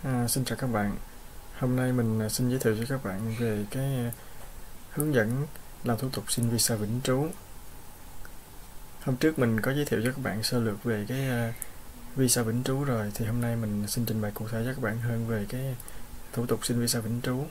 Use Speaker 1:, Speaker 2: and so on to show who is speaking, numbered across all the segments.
Speaker 1: Xin chào các bạn. Hôm nay mình xin giới thiệu cho các bạn về cái hướng dẫn làm thủ tục xin visa vĩnh trú. Hôm trước mình có giới thiệu cho các bạn sơ lược về cái visa vĩnh trú rồi, thì hôm nay mình xin trình bày cụ thể cho các bạn hơn về cái thủ tục xin visa vĩnh trú.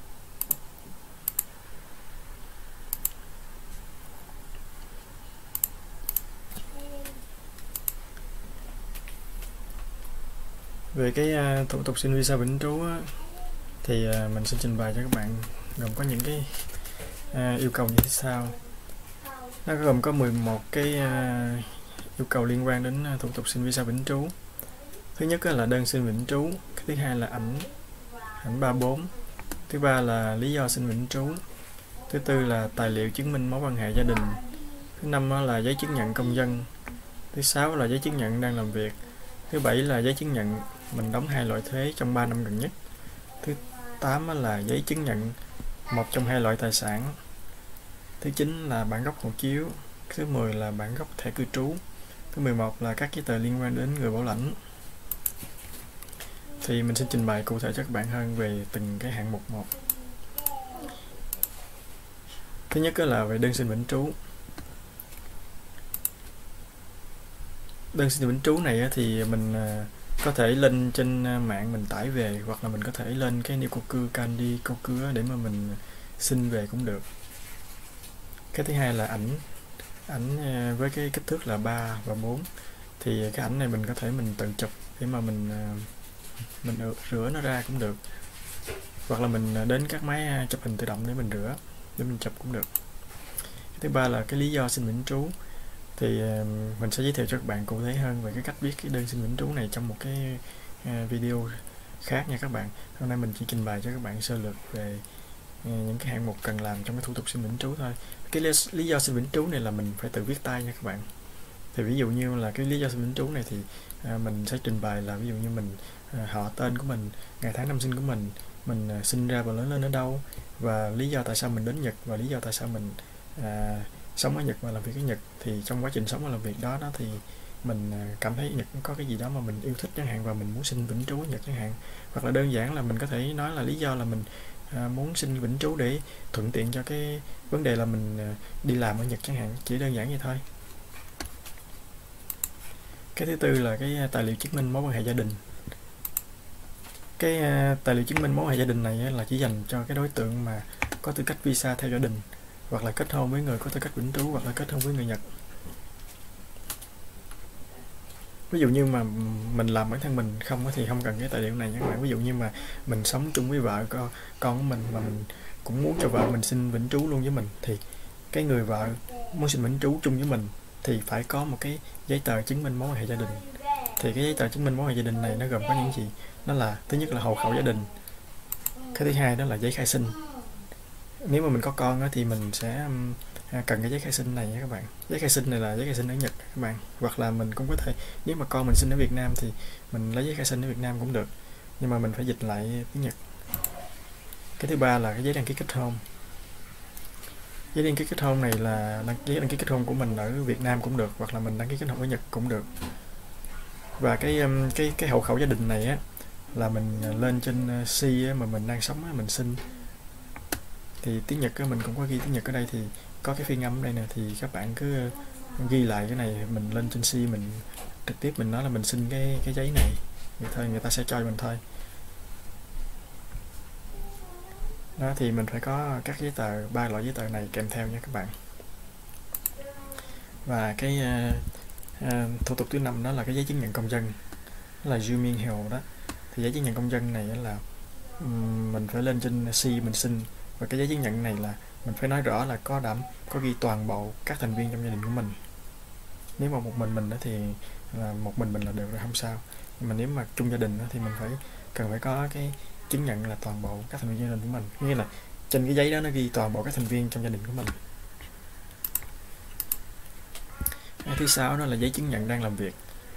Speaker 1: Về cái thủ tục xin visa vĩnh trú á, thì mình xin trình bày cho các bạn gồm có những cái yêu cầu như thế sau. Nó gồm có 11 cái yêu cầu liên quan đến thủ tục xin visa vĩnh trú. Thứ nhất là đơn xin vĩnh trú, cái thứ hai là ảnh 34, thứ ba là lý do xin vĩnh trú, thứ tư là tài liệu chứng minh mối quan hệ gia đình, thứ năm là giấy chứng nhận công dân, thứ sáu là giấy chứng nhận đang làm việc, thứ bảy là giấy chứng nhận mình đóng 2 loại thuế trong 3 năm gần nhất, thứ 8 là giấy chứng nhận một trong 2 loại tài sản, thứ 9 là bản gốc hộ chiếu, thứ 10 là bản gốc thẻ cư trú, thứ 11 là các giấy tờ liên quan đến người bảo lãnh. Thì mình xin trình bày cụ thể cho các bạn hơn về từng cái hạng mục một. Thứ nhất là về đơn xin vĩnh trú. Đơn xin vĩnh trú này thì mình có thể lên trên mạng mình tải về, hoặc là mình có thể lên cái Nikoku Kandi Koku để mà mình xin về cũng được. Cái thứ hai là ảnh với cái kích thước là 3 và 4. Thì cái ảnh này mình có thể mình tự chụp để mà mình rửa nó ra cũng được, hoặc là mình đến các máy chụp hình tự động để mình rửa, để mình chụp cũng được. Cái thứ ba là cái lý do xin vĩnh trú. Thì mình sẽ giới thiệu cho các bạn cụ thể hơn về cái cách viết cái đơn xin vĩnh trú này trong một cái video khác nha các bạn. Hôm nay mình chỉ trình bày cho các bạn sơ lược về những cái hạng mục cần làm trong cái thủ tục xin vĩnh trú thôi. Cái lý do xin vĩnh trú này là mình phải tự viết tay nha các bạn. Thì ví dụ như là cái lý do xin vĩnh trú này thì mình sẽ trình bày là ví dụ như mình họ tên của mình, ngày tháng năm sinh của mình sinh ra và lớn lên ở đâu, và lý do tại sao mình đến Nhật, và lý do tại sao mình sống ở Nhật và làm việc ở Nhật. Thì trong quá trình sống và làm việc đó thì mình cảm thấy Nhật có cái gì đó mà mình yêu thích chẳng hạn, và mình muốn xin vĩnh trú ở Nhật chẳng hạn. Hoặc là đơn giản là mình có thể nói là lý do là mình muốn xin vĩnh trú để thuận tiện cho cái vấn đề là mình đi làm ở Nhật chẳng hạn, chỉ đơn giản vậy thôi. Cái thứ tư là cái tài liệu chứng minh mối quan hệ gia đình. Cái tài liệu chứng minh mối quan hệ gia đình này là chỉ dành cho cái đối tượng mà có tư cách visa theo gia đình, hoặc là kết hôn với người có tư cách vĩnh trú, hoặc là kết hôn với người Nhật. Ví dụ như mà mình làm bản thân mình không thì không cần cái tài liệu này nha các bạn. Ví dụ như mà mình sống chung với vợ con của mình, mà mình cũng muốn cho vợ mình xin vĩnh trú luôn với mình, thì cái người vợ muốn xin vĩnh trú chung với mình thì phải có một cái giấy tờ chứng minh mối quan hệ gia đình. Thì cái giấy tờ chứng minh mối quan hệ gia đình này nó gồm có những gì? Nó là thứ nhất là hộ khẩu gia đình, cái thứ hai đó là giấy khai sinh. Nếu mà mình có con thì mình sẽ cần cái giấy khai sinh này nha các bạn. Giấy khai sinh này là giấy khai sinh ở Nhật các bạn, hoặc là mình cũng có thể, nếu mà con mình sinh ở Việt Nam thì mình lấy giấy khai sinh ở Việt Nam cũng được, nhưng mà mình phải dịch lại tiếng Nhật. Cái thứ ba là cái giấy đăng ký kết hôn. Giấy đăng ký kết hôn này là giấy đăng ký kết hôn của mình ở Việt Nam cũng được, hoặc là mình đăng ký kết hôn ở Nhật cũng được. Và cái hộ khẩu gia đình này là mình lên trên C mà mình đang sống mình xin. Thì tiếng Nhật mình cũng có ghi tiếng Nhật ở đây, thì có cái phiên âm ở đây nè, thì các bạn cứ ghi lại cái này, mình lên trên C mình trực tiếp mình nói là mình xin cái giấy này, vậy thôi, người ta sẽ cho mình thôi. Đó, thì mình phải có các giấy tờ, 3 loại giấy tờ này kèm theo nha các bạn. Và cái thủ tục thứ 5 đó là cái giấy chứng nhận công dân, đó là Juminhyo đó. Thì giấy chứng nhận công dân này là mình phải lên trên C mình xin. Và cái giấy chứng nhận này là mình phải nói rõ là có ghi toàn bộ các thành viên trong gia đình của mình. Nếu mà một mình đó thì là một mình là được rồi, không sao. Nhưng mà nếu mà chung gia đình đó thì mình cần phải có cái chứng nhận là toàn bộ các thành viên gia đình của mình, nghĩa là trên cái giấy đó nó ghi toàn bộ các thành viên trong gia đình của mình. Cái thứ 6 đó là giấy chứng nhận đang làm việc.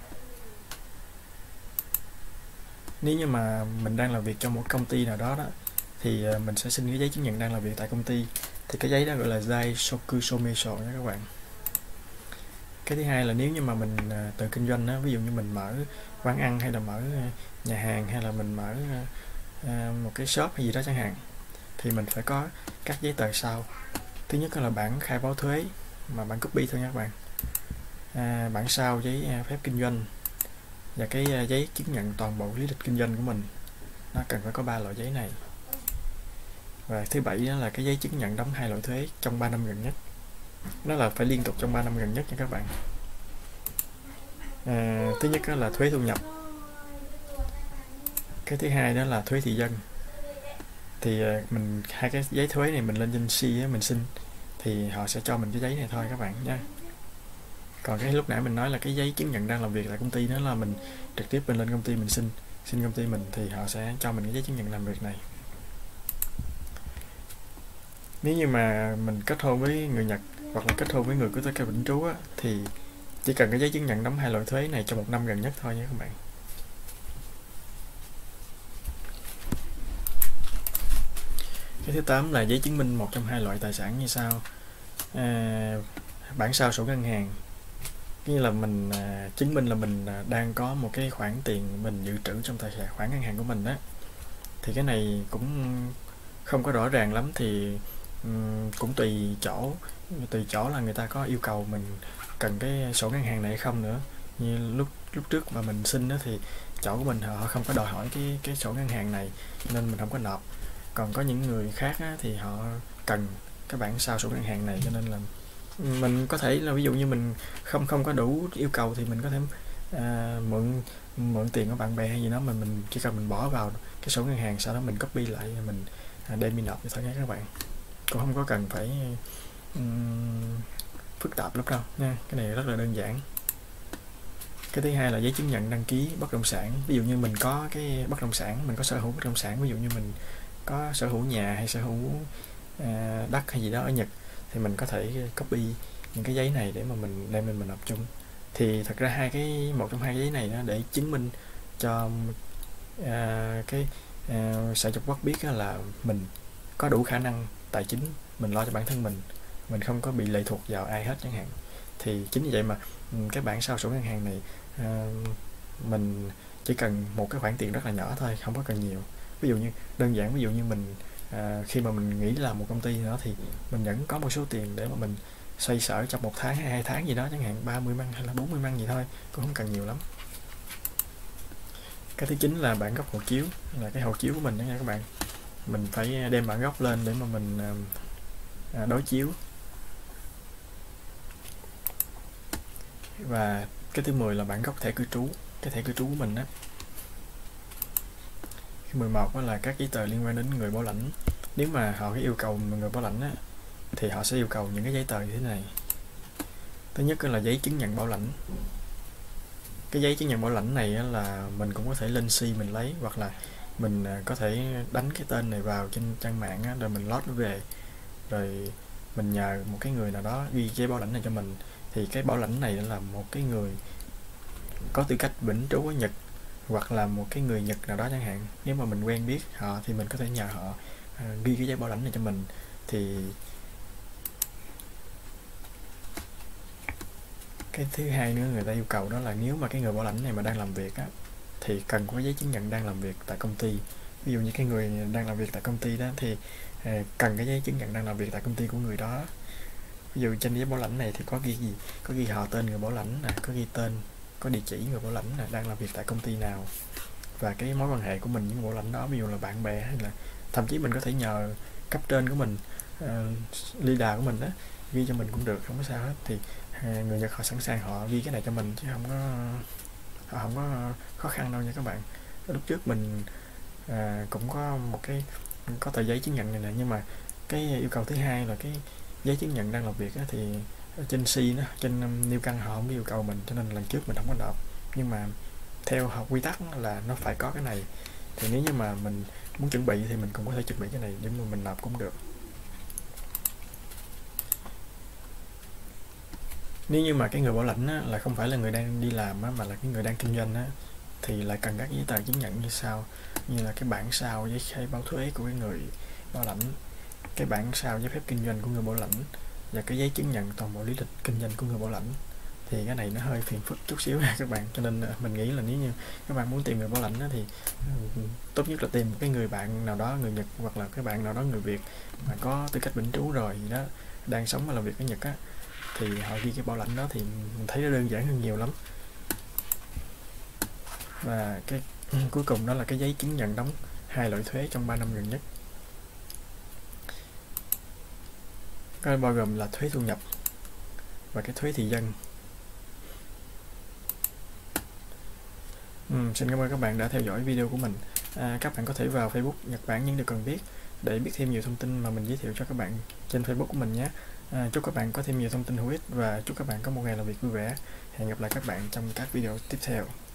Speaker 1: Nếu như mà mình đang làm việc trong một công ty nào đó thì mình sẽ xin cái giấy chứng nhận đang làm việc tại công ty. Thì cái giấy đó gọi là Zai Shoku Somesho nha các bạn. Cái thứ hai là nếu như mà mình tự kinh doanh á, ví dụ như mình mở quán ăn hay là mở nhà hàng hay là mình mở một cái shop hay gì đó chẳng hạn, thì mình phải có các giấy tờ sau. Thứ nhất là bản khai báo thuế mà bản copy thôi nha các bạn, bản sao giấy phép kinh doanh và cái giấy chứng nhận toàn bộ lý lịch kinh doanh của mình. Nó cần phải có 3 loại giấy này. Và thứ bảy đó là cái giấy chứng nhận đóng 2 loại thuế trong 3 năm gần nhất. Nó là phải liên tục trong 3 năm gần nhất nha các bạn. Thứ nhất là thuế thu nhập, cái thứ hai đó là thuế thị dân. Thì mình hai cái giấy thuế này mình lên trên C mình xin thì họ sẽ cho mình cái giấy này thôi các bạn nha. Còn cái lúc nãy mình nói là cái giấy chứng nhận đang làm việc tại công ty, đó là mình trực tiếp mình lên công ty mình xin công ty mình thì họ sẽ cho mình cái giấy chứng nhận làm việc này. Nếu như mà mình kết hôn với người Nhật hoặc là kết hôn với người có tờ vĩnh trú á, thì chỉ cần cái giấy chứng nhận đóng 2 loại thuế này trong 1 năm gần nhất thôi nha các bạn. Cái thứ 8 là giấy chứng minh một trong 2 loại tài sản như sau. Bản sao sổ ngân hàng, như là mình chứng minh là mình đang có một cái khoản tiền mình dự trữ trong tài khoản ngân hàng của mình đó. Thì cái này cũng không có rõ ràng lắm, thì cũng tùy chỗ là người ta có yêu cầu mình cần cái sổ ngân hàng này hay không nữa. Như lúc trước mà mình xin đó thì chỗ của mình họ không có đòi hỏi cái sổ ngân hàng này nên mình không có nộp. Còn có những người khác á, thì họ cần cái bản sao sổ ngân hàng này, cho nên là mình có thể là ví dụ như mình không có đủ yêu cầu thì mình có thể mượn tiền của bạn bè hay gì đó, mình chỉ cần mình bỏ vào cái sổ ngân hàng, sau đó mình copy lại mình đem đi nộp thì thôi nha các bạn, cũng không có cần phải phức tạp lắm đâu nha, cái này rất là đơn giản. Cái thứ hai là giấy chứng nhận đăng ký bất động sản. Ví dụ như mình có cái bất động sản, mình có sở hữu bất động sản, ví dụ như mình có sở hữu nhà hay sở hữu đất hay gì đó ở Nhật, thì mình có thể copy những cái giấy này để mà mình đem lên mình nộp chung. Thì thật ra một trong hai cái giấy này đó để chứng minh cho Sở Dục Quốc biết là mình có đủ khả năng tài chính, mình lo cho bản thân mình không có bị lệ thuộc vào ai hết chẳng hạn. Thì chính vì vậy mà cái bản sao sổ ngân hàng này mình chỉ cần một cái khoản tiền rất là nhỏ thôi, không có cần nhiều. Ví dụ như đơn giản, ví dụ như mình khi mà mình nghĩ làm một công ty nữa thì mình vẫn có một số tiền để mà mình xoay sở trong 1 tháng hay 2 tháng gì đó chẳng hạn, 30 măng hay là 40 măng gì thôi, cũng không cần nhiều lắm. Cái thứ 9 là bản gốc hộ chiếu, là cái hộ chiếu của mình đó nha các bạn. Mình phải đem bản gốc lên để mà mình đối chiếu. Và cái thứ 10 là bản gốc thẻ cư trú, cái thẻ cư trú của mình đó. Cái 11 là các giấy tờ liên quan đến người bảo lãnh. Nếu mà họ yêu cầu người bảo lãnh á, thì họ sẽ yêu cầu những cái giấy tờ như thế này. Thứ nhất là giấy chứng nhận bảo lãnh. Cái giấy chứng nhận bảo lãnh này là mình cũng có thể lên C mình lấy, hoặc là mình có thể đánh cái tên này vào trên trang mạng á, rồi mình load nó về, rồi mình nhờ một cái người nào đó ghi giấy bảo lãnh này cho mình. Thì cái bảo lãnh này là một cái người có tư cách vĩnh trú ở Nhật, hoặc là một cái người Nhật nào đó chẳng hạn. Nếu mà mình quen biết họ thì mình có thể nhờ họ ghi cái giấy bảo lãnh này cho mình. Thì cái thứ hai nữa người ta yêu cầu đó là nếu mà cái người bảo lãnh này mà đang làm việc á, thì cần có giấy chứng nhận đang làm việc tại công ty. Ví dụ như cái người đang làm việc tại công ty đó thì cần cái giấy chứng nhận đang làm việc tại công ty của người đó. Ví dụ trên giấy bảo lãnh này thì có ghi gì, có ghi họ tên người bảo lãnh nè, có ghi tên, có địa chỉ người bảo lãnh nè, đang làm việc tại công ty nào, và cái mối quan hệ của mình với người bảo lãnh đó, ví dụ là bạn bè hay là thậm chí mình có thể nhờ cấp trên của mình, leader của mình đó ghi cho mình cũng được, không có sao hết. Thì người Nhật họ sẵn sàng họ ghi cái này cho mình, chứ họ không có khó khăn đâu nha các bạn. Lúc trước mình cũng có một cái có tờ giấy chứng nhận này nè, nhưng mà cái yêu cầu thứ hai là cái giấy chứng nhận đang làm việc á, thì ở trên C đó, trên New Căn họ không yêu cầu mình, cho nên lần trước mình không có nộp. Nhưng mà theo học quy tắc là nó phải có cái này, thì nếu như mà mình muốn chuẩn bị thì mình cũng có thể chuẩn bị cái này để mà mình nộp cũng được. Nếu như mà cái người bảo lãnh á, là không phải là người đang đi làm á, mà là cái người đang kinh doanh á, thì lại cần các giấy tờ chứng nhận như sau, như là cái bản sao giấy khai báo thuế của cái người bảo lãnh, cái bản sao giấy phép kinh doanh của người bảo lãnh, và cái giấy chứng nhận toàn bộ lý lịch kinh doanh của người bảo lãnh. thì cái này nó hơi phiền phức chút xíu ha các bạn, cho nên mình nghĩ là nếu như các bạn muốn tìm người bảo lãnh thì tốt nhất là tìm một cái người bạn nào đó người Nhật, hoặc là cái bạn nào đó người Việt mà có tư cách bình trú rồi gì đó, đang sống và làm việc ở Nhật á, thì họ ghi cái bảo lãnh đó thì mình thấy nó đơn giản hơn nhiều lắm. Và cái cuối cùng đó là cái giấy chứng nhận đóng 2 loại thuế trong 3 năm gần nhất. Cái bao gồm là thuế thu nhập và cái thuế thị dân. Xin cảm ơn các bạn đã theo dõi video của mình. Các bạn có thể vào Facebook Nhật Bản những điều cần biết để biết thêm nhiều thông tin mà mình giới thiệu cho các bạn trên Facebook của mình nhé. Chúc các bạn có thêm nhiều thông tin hữu ích và chúc các bạn có một ngày làm việc vui vẻ. Hẹn gặp lại các bạn trong các video tiếp theo.